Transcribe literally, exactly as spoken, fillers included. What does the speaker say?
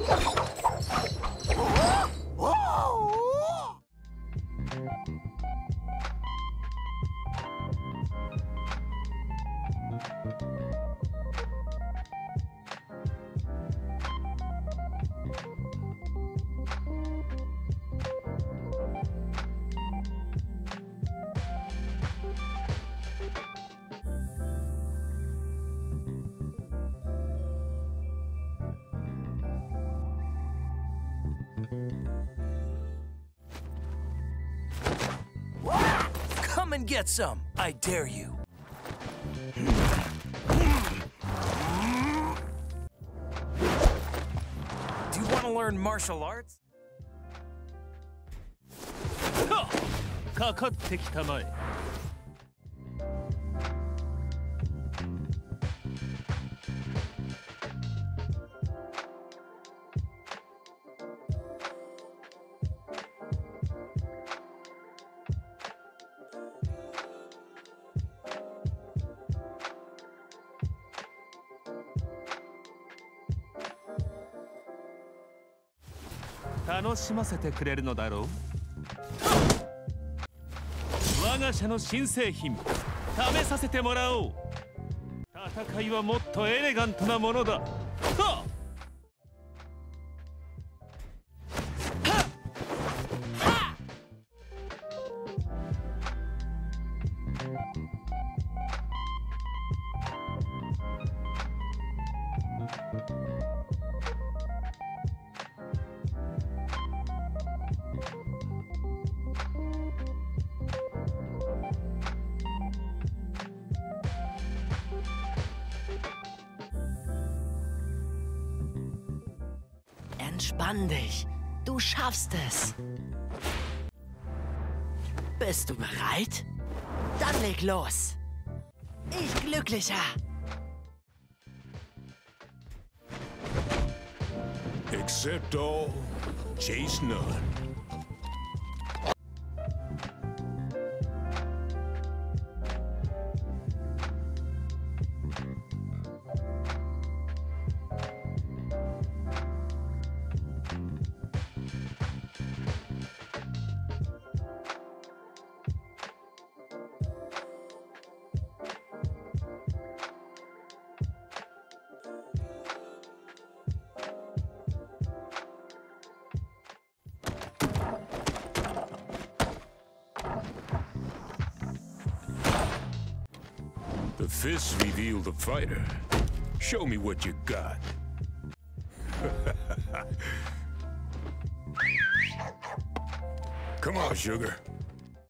Come and get some, I dare you. Do you want to learn martial arts? かかってきたまえ。楽しませてくれるのだろう。我が社の新製品試させてもらおう。戦いはもっとエレガントなものだ。はっ Entspann dich. Du schaffst es. Bist du bereit? Dann leg los. Ich glücklicher. Accept all, chase none. The fists reveal the fighter. Show me what you got. Come on, sugar.